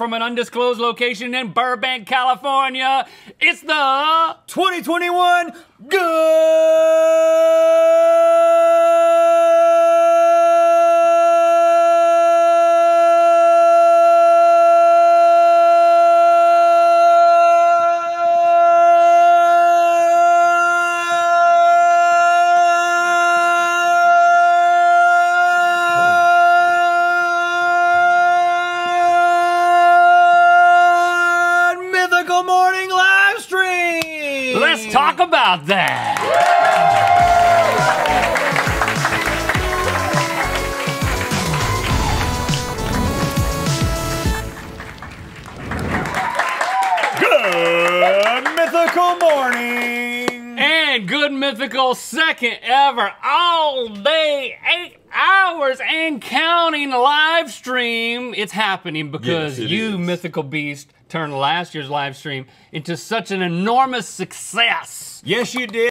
from an undisclosed location in Burbank, California. It's the 2021 Mythical Morning Livestream! Let's talk about that. Good Mythical Morning! And good mythical second ever all day 8 hours and counting live stream. It's happening because Yes, it you, is. mythical beast, turned last year's live stream into such an enormous success. Yes, you did.